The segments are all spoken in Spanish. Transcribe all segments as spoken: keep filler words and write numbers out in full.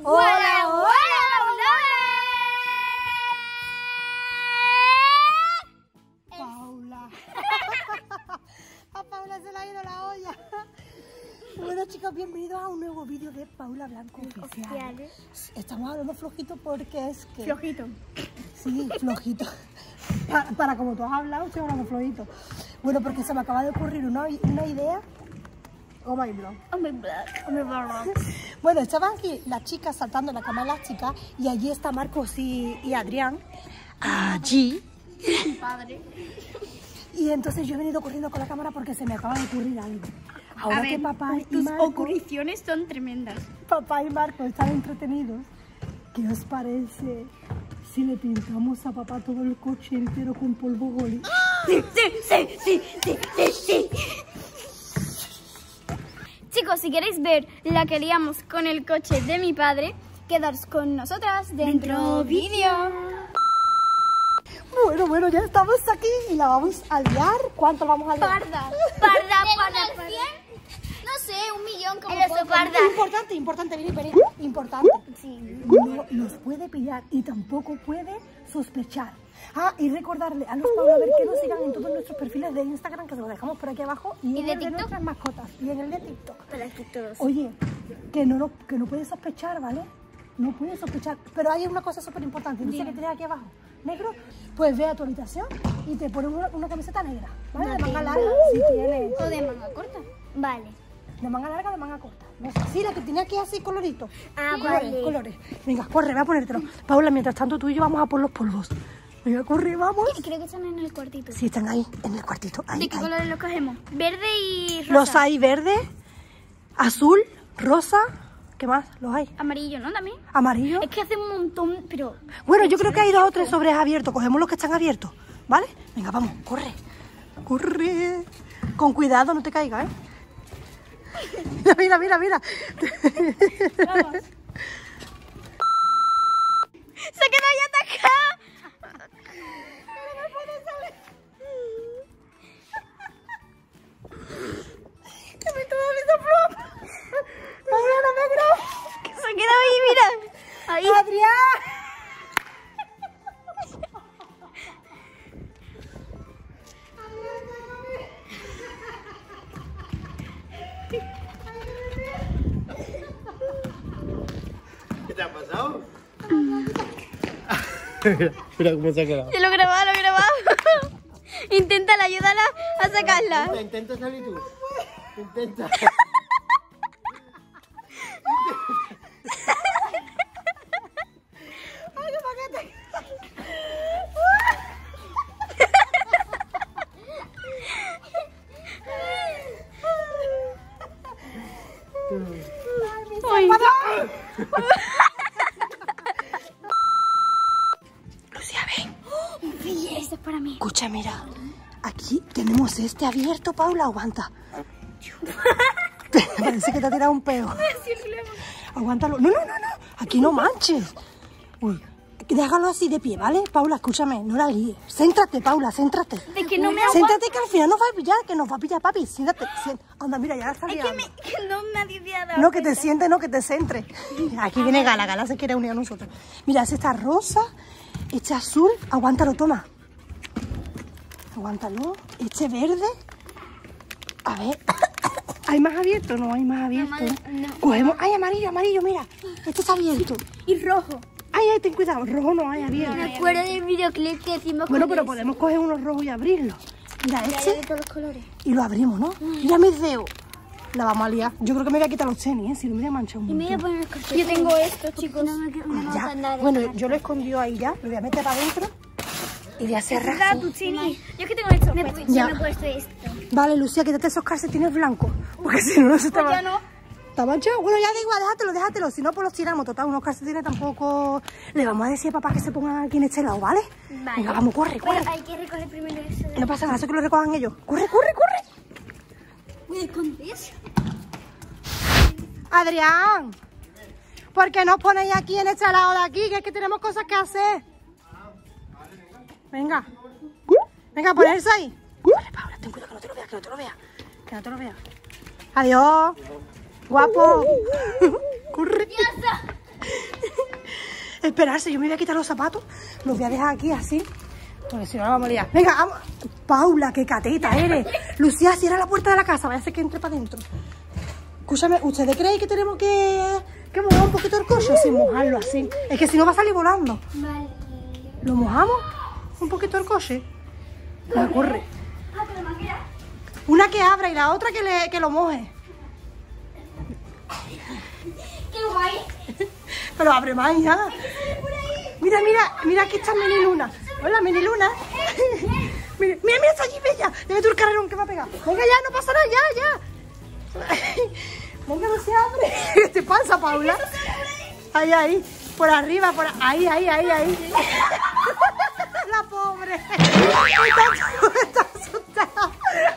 ¡Hola, hola, Paula! A Paula se le ha ido la olla. Bueno, chicos, bienvenidos a un nuevo vídeo de Paula Blanco Oficial. Estamos hablando flojito porque es que... Flojito. Sí, flojito. Para, para como tú has hablado, estoy hablando flojito. Bueno, porque se me acaba de ocurrir una, una idea. Oh my blog. Oh my blog. Oh my blog. Bueno, estaban aquí las chicas saltando en la cama elástica y allí está Marcos y, y Adrián. Allí. Mi padre. Y entonces yo he venido corriendo con la cámara porque se me acaba de ocurrir algo. Ahora A ver, que papá y tus Marcos, ocurriciones son tremendas. papá y Marcos están entretenidos, ¿qué os parece si le pintamos a papá todo el coche entero con polvo goli? Sí, sí, sí, sí, sí, sí, sí. Chicos, si queréis ver la que liamos con el coche de mi padre, quedaros con nosotras dentro vídeo. Bueno, bueno, ya estamos aquí y la vamos a liar. ¿Cuánto vamos a liar? Parda, parda, parda, parda. No sé, un millón como poco. Parda. Importante, importante, vení, vení. Importante. Sí. No nos puede pillar y tampoco puede sospechar. Ah, y recordarle a los Paula a ver que nos sigan en todos nuestros perfiles de Instagram, que se los dejamos por aquí abajo, y, ¿Y en de el de TikTok? nuestras mascotas, y en el de TikTok. Para que todos. Oye, que no, lo- que no puede sospechar, ¿vale? No puede sospechar. Pero hay una cosa súper importante. ¿No sé qué tienes aquí abajo? ¿Negro? Pues ve a tu habitación y te pones una, una camiseta negra, ¿vale? De manga larga, si tienes. O de manga corta. Vale. De manga larga o de manga corta. No sé. Sí, la que tiene aquí así colorito. Ah, colores, vale. colores. Venga, corre, ve a ponértelo. Paula, mientras tanto tú y yo vamos a por los polvos. Venga, corre, vamos. Creo que están en el cuartito. Sí, están ahí, en el cuartito. Ahí, ¿De qué ahí. colores los cogemos? Verde y rosa. Los hay verde, azul, rosa. ¿Qué más? Los hay. Amarillo, ¿no? También. Amarillo. Es que hace un montón, pero... Bueno, yo creo que hay dos o tres sobres abiertos. Cogemos los que están abiertos, ¿vale? Venga, vamos, corre. Corre. Con cuidado, no te caigas, ¿eh? Mira, mira, mira, mira. Vamos. Se quedó ahí atascada. No puede salir. Que me toma mi soplón. Paula, no me grabes. Que se quedó ahí, mira. Ahí. Adrián. ¿Qué te ha pasado? mira, mira cómo se ha quedado. Se lo grababa, lo grababa. Inténtala, ayúdala a sacarla. Intenta, intenta salir tú. Intenta. Ay, qué paquete. Ay. Lucia, ven. Sí, esto es para mí. Escucha, mira. Aquí tenemos este abierto, Paula. Aguanta. Parece que te ha tirado un peo. Aguántalo. No, no, no, no. Aquí no manches. Uy. Déjalo así de pie, ¿vale? Paula, escúchame, no la líes. Céntrate, Paula, céntrate. De que no me aguanto. Céntrate que al final nos va a pillar, que nos va a pillar, papi. Siéntate. Siéntate. Anda, mira, ya está Es que, liando. me, que no nadie me ha dado No, que te cuenta. siente, no, que te centre. Aquí viene Gala, Gala se quiere unir a nosotros. Mira, ese está rosa, este azul, aguántalo, toma. Aguántalo, este verde. A ver, ¿hay más abierto? No, hay más abierto. No, no. Cogemos, ay, amarillo, amarillo, mira, este está abierto. Y rojo. Ay, ay, ten cuidado, rojo no hay abierto. Me acuerdo del videoclip que hicimos Bueno, con pero eso. podemos coger uno rojo y abrirlo. Mira, Ya, ya este, de todos los colores. y lo abrimos, ¿no? Mira mis dedos. La vamos a liar. Yo creo que me voy a quitar los tenis, ¿eh? Si no me voy a manchar un Y me voy a montón. poner el corte. Yo tengo esto, chicos. No me, no me Ya. gustan nada. Bueno, yo lo he escondido ahí ya, lo voy a meter para adentro y voy a cerrar. Da tu chini. Yo es que tengo esto. Me, Ya. me he puesto esto. Vale, Lucía, quítate esos calcetines blancos, porque si no, no se te Pues va. ya no. ¿Está manchado? Bueno, ya da igual, déjatelo, déjatelo. Si no, pues los tiramos. Total, unos calcetines tampoco. Le vamos a decir a papá que se pongan aquí en este lado, ¿vale? Vale. Venga, vamos, corre, corre. Pero hay que recoger primero eso. De... No pasa nada, eso que lo recojan ellos. Corre, corre, corre. ¿Me escondes? Adrián, ¿por qué nos ponéis aquí en este lado de aquí? Que es que tenemos cosas que hacer. Venga. Venga, ponerse ahí. Corre, Paula, ten cuidado que no te lo veas, que no te lo veas. Que no te lo veas. Adiós. Guapo. Corre. ¡Ya está! Esperarse, yo me voy a quitar los zapatos. Los voy a dejar aquí así. Porque si no, la vamos a liar. Venga, vamos. Paula, qué cateta eres. Lucía, cierra la puerta de la casa. Vaya a ser que entre para adentro. Escúchame, ¿ustedes creen que tenemos que, que mojar un poquito el coche? Sí, mojarlo así. Es que si no va a salir volando. Vale. ¿Lo mojamos? Un poquito el coche. Venga, corre. Ah, pero me queda. Una que abra y la otra que, le, que lo moje. ¡Qué guay! Pero abre más ya. Mira, mira, mira, aquí está Mini Luna. Hola, Mini Luna. Mira, mira, mira, está allí, bella. Debe tú el carrerón que me ha pegado. Venga, ya, no pasa nada, ya, ya. Venga, no se abre. ¿Qué te pasa, Paula? Ahí, ahí. Por arriba, por ahí, ahí, ahí, ahí. La pobre. Está, está asustada.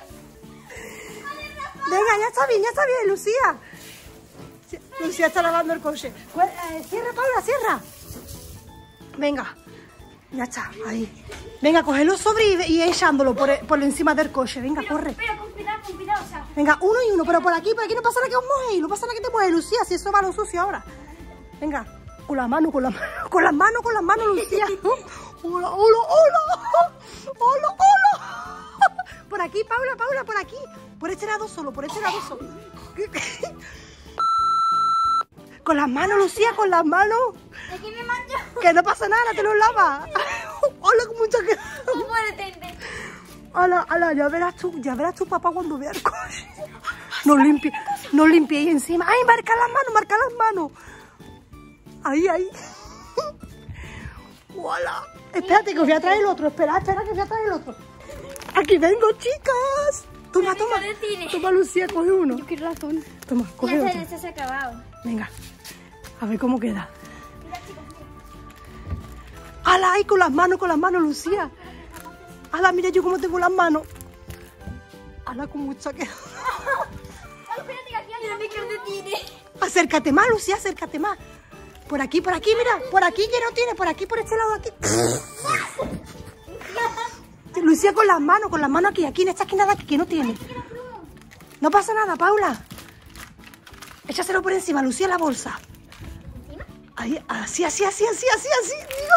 Venga, ya está bien, ya está bien, Lucía. Lucía está lavando el coche. Eh, cierra, Paula, cierra. Venga, ya está, ahí. Venga, cógelo sobre y, y echándolo por, por encima del coche. Venga, Pero, corre. pero con cuidado, con cuidado, o sea. Venga, uno y uno, pero por aquí, por aquí no pasa nada que os moje. No pasa nada que te moje, Lucía, si eso va a lo sucio ahora. Venga, con las manos, con las manos, con las manos, con las manos, Lucía. Hola, hola, hola. Hola, hola. Por aquí, Paula, Paula, por aquí. Por este lado solo, por este lado solo. Con las manos, Lucía, con las manos. Es que me mancho. Que no pasa nada, te lo lavas. Hola, con mucha que... No puede tener. Hola, hola, ya verás tú, ya verás tu papá cuando vea el coche. No limpie, no limpiéis encima. Ay, marca las manos, marca las manos. Ahí, ahí. Hola. Espérate, que os voy a traer el otro. Espera, espera, que os voy a traer el otro. Aquí vengo, chicas. Toma, toma. Toma, Lucía, coge uno. Qué razón. Toma, coge Ya otro. se, se ha acabado. Venga, a ver cómo queda. ¡Hala! ¡Ay, con las manos, con las manos, Lucía! ¡Hala! Mira yo cómo tengo las manos. ¡Hala, con mucha que... Espérate que aquí hay una micro de tiene. Acércate más, Lucía, acércate más. Por aquí, por aquí, mira. Por aquí que no tiene, por aquí, por este lado, aquí. Lucía, con las manos, con las manos aquí, aquí en esta esquina de aquí, que no tiene. No pasa nada, Paula. Échaselo por encima, Lucía, la bolsa. Ahí, así, así, así, así, así, así.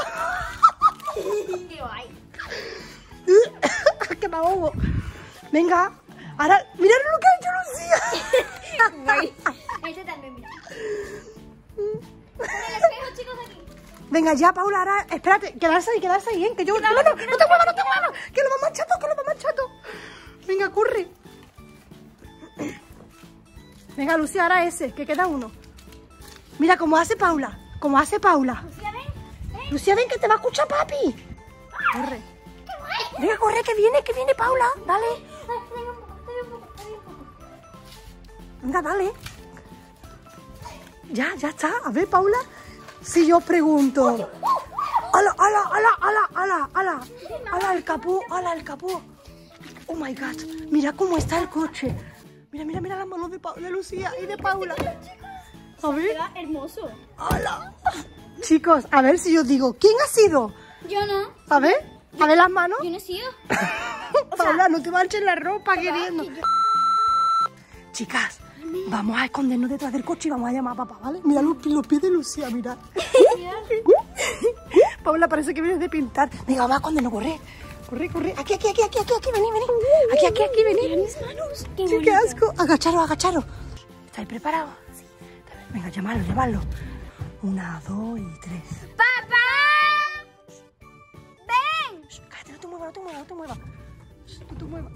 Qué guay. Que me ahogo. Venga, ahora, mirad lo que ha hecho Lucía. Guay. Este también, mira. Con el espejo, chicos, aquí. Venga, ya, Paula, ahora, espérate, quedarse ahí, quedarse ahí, ¿eh? Que yo... No, no, no, no te muevas, no te muevas. Que lo va más chato, que lo va más chato. Venga, corre. Venga, Lucía, ahora ese, que queda uno. Mira cómo hace Paula, cómo hace Paula. Lucía, ven. ven. Lucía, ven, que te va a escuchar papi. Corre. Venga, corre, que viene, que viene Paula. Dale. Ay, dame un poco, dame un poco, dame un poco. Venga, dale. Ya, ya está. A ver, Paula, si yo os pregunto. ¡Hala, hala, hala, hala, hala, hala! ¡Hala el capó, hala el capó! ¡Oh, my God! Mira cómo está el coche. Mira, mira, mira las manos de, Pa- de Lucía y de Paula. A ver. Queda hermoso. ¡Hala! Chicos, a ver si yo os digo. ¿Quién ha sido? Yo no. A ver, a ver las manos. Yo no he sido. Paula, no te manches la ropa queriendo. Chicas, vamos a escondernos detrás del coche y vamos a llamar a papá, ¿vale? Mira los, los pies de Lucía, mira. Paula, parece que vienes de pintar. Venga, vamos a escondernos, corre. Corre, corre. Aquí, aquí, aquí, aquí, aquí, aquí, vení, vení. Aquí, aquí, aquí, vení. Mis manos. Qué Sí, qué bonito. asco. Agacharos, agacharos. ¿Estáis preparados? Sí. Venga, llamadlo, llamadlo. Una, dos y tres. ¡Papá! ¡Ven! Shh, cállate, no te muevas, no te muevas, no te muevas. Shh, no te muevas.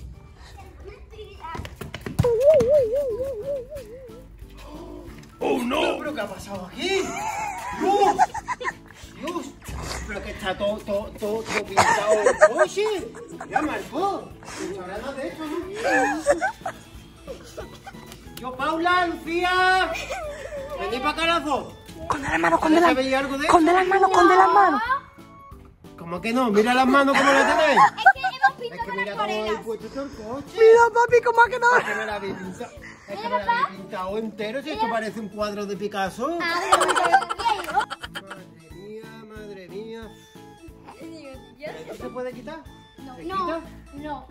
¡Oh, no! ¿Pero qué ha pasado aquí? ¡Dios! ¡Dios! ¿Pero que está todo, todo, todo, todo pintado el coche? ¡Ya marcó! No habrá nada de esto, ¿no? Yo, Paula, Lucía. Venid para carajo. Esconde las manos, esconde las ¿Sabéis algo de esconde las manos, esconde las manos. ¿Cómo que no? Mira las manos como las tenéis. Es que hemos Es pintado que con mira cómo habéis acuarelas. puesto todo el coche. Mira, papi, cómo ha quedado. Es que me la habéis pintado. Es que me la habéis pintado entero. Si esto parece un cuadro de Picasso. Ah, pero Madre mía, madre mía. yo- ¿Esto se puede quitar? ¿Se No, quita? no.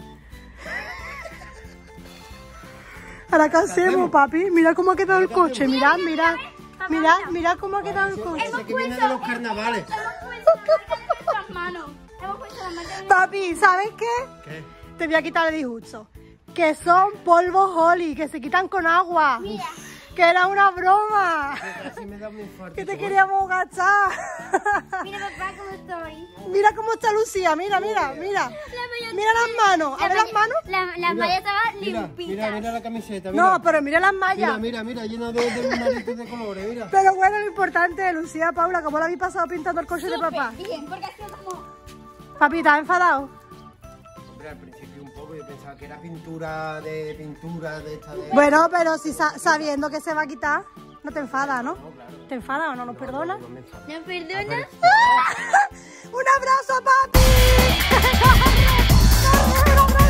Ahora, ¿qué hacemos, hacemos? papi? Mira cómo ha quedado el ¿Qué coche. hacemos? Mirad, mirad. Mira, mira cómo ha quedado el coche. Ese que viene de los carnavales. Hemos puesto las manos. Hemos puesto las manos. Papi, ¿sabes qué? ¿Qué? Te voy a quitar el disgusto. Que son polvos Holly, que se quitan con agua. Mira. Que era una broma. Casi me da un infarto. Que te queríamos agachar. Mira, papá, cómo estoy. Mira cómo está Lucía, mira, mira, mira. Mira las manos, a ver las manos. La, la malla estaba Mira, limpita. mira, mira la camiseta. Mira. No, pero mira las Mira, mallas. mira, mira, llena de, de lunaritos de colores, mira. Pero bueno, lo importante, Lucía, Paula, ¿cómo la habéis pasado pintando el coche de papá? Bien, porque ha sido como... Papi, ¿estás enfadado? Hombre, al principio un poco yo pensaba que era pintura de pintura de esta de... Bueno, pero si sa- sabiendo que se va a quitar, no te enfada, ¿no? No, claro. ¿Te enfada o no nos perdona? No me enfado. ¿No perdonas? ¡Un abrazo, papi! ¡Corre, un abrazo,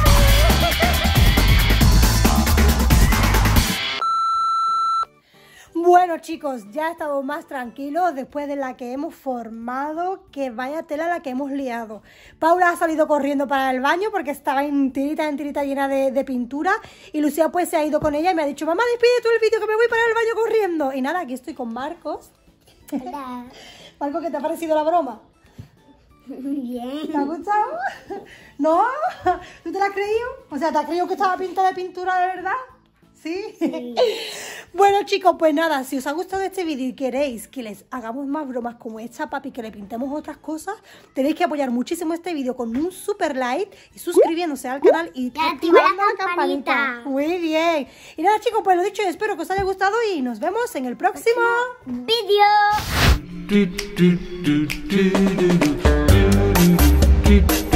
papi! Bueno, chicos, ya estamos más tranquilos después de la que hemos formado, que vaya tela la que hemos liado. Paula ha salido corriendo para el baño porque estaba en tirita, en tirita llena de, de pintura, y Lucía pues se ha ido con ella y me ha dicho, mamá, despide tú el vídeo que me voy para el baño corriendo. Y nada, aquí estoy con Marcos. Hola. Marcos, ¿qué te ha parecido la broma? Bien. ¿Te ha gustado? ¿No? ¿Tú te la has creído? O sea, ¿te has creído que estaba pintada de pintura de verdad? ¿Sí? Sí. Bueno, chicos, pues nada, si os ha gustado este vídeo y queréis que les hagamos más bromas como esta, papi, que le pintemos otras cosas, tenéis que apoyar muchísimo este vídeo con un super like y suscribiéndose al canal y Y activar la campanita. campanita. Muy bien. Y nada, chicos, pues lo dicho, espero que os haya gustado y nos vemos en el próximo Vídeo. do do do do do do do do.